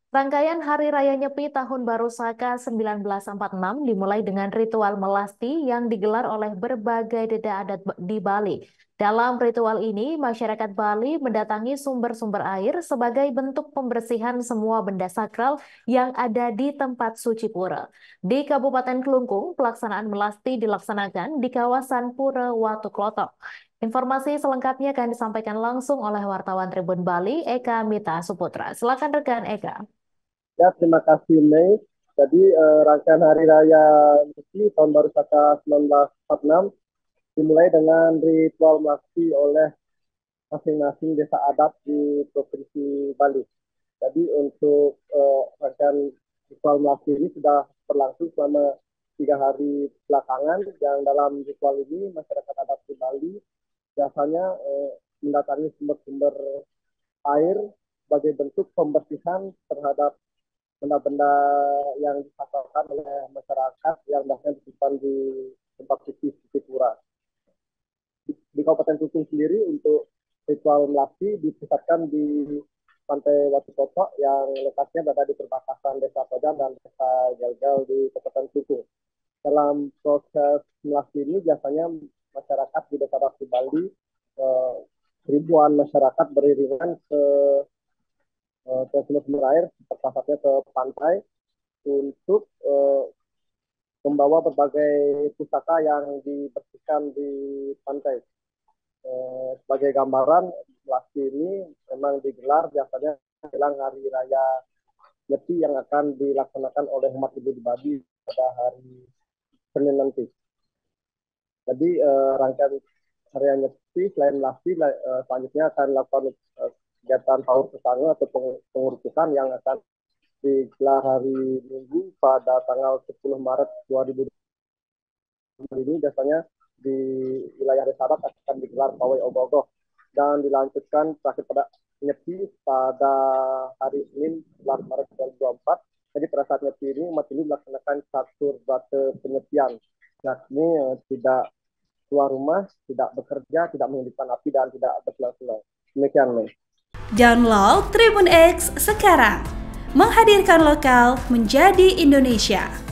Rangkaian Hari Raya Nyepi Tahun Baru Saka 1946 dimulai dengan ritual melasti yang digelar oleh berbagai deda adat di Bali. Dalam ritual ini, masyarakat Bali mendatangi sumber-sumber air sebagai bentuk pembersihan semua benda sakral yang ada di tempat suci pura. Di Kabupaten Kelungkung, pelaksanaan melasti dilaksanakan di kawasan Pura Watu Klotok. Informasi selengkapnya akan disampaikan langsung oleh wartawan Tribun Bali, Eka Mita Suputra. Silakan rekan Eka. Ya, terima kasih Mei. Jadi rangkaian Hari Raya Nyepi Tahun Baru Saka 1946 dimulai dengan ritual melasti oleh masing-masing desa adat di Provinsi Bali. Jadi untuk rangkaian ritual melasti ini sudah berlangsung selama 3 hari belakangan. Yang dalam ritual ini masyarakat adat di Bali biasanya mendatangi sumber-sumber air sebagai bentuk pembersihan terhadap benda-benda yang disakralkan oleh masyarakat yang biasanya disimpan di tempat suci pura. Di Kabupaten Kelungkung sendiri untuk ritual melasti dipusatkan di Pantai Watu Kotok yang lokasinya berada di perbatasan Desa Tojan dan Desa Gelgel di Kabupaten Kelungkung. Dalam proses melasti ini biasanya masyarakat di Desa Dapti Bali ribuan masyarakat beriringan ke sumber air, salah ke pantai untuk membawa berbagai pusaka yang dibersihkan di pantai. Sebagai gambaran, melasti ini memang digelar biasanya menjelang Hari Raya Nyepi yang akan dilaksanakan oleh umat ibu di Babi pada hari Senin nanti. Jadi rangkaian Hari Raya Nyepi selain melasti, selanjutnya akan dilakukan kegiatan sahur bersama atau pengurusan yang akan digelar hari Minggu pada tanggal 10 Maret 2020 ini. Biasanya di wilayah Desa Adat akan digelar pawai ogoh-ogoh dan dilanjutkan terakhir pada Nyepi pada hari Senin 11 Maret 2024. Jadi pada saat Nyepi ini umat ini melaksanakan catur brata penyepian, yakni tidak keluar rumah, tidak bekerja, tidak menghidupkan api dan tidak bersenang-senang. Demikian, Mei. Download Tribun X sekarang, menghadirkan lokal menjadi Indonesia.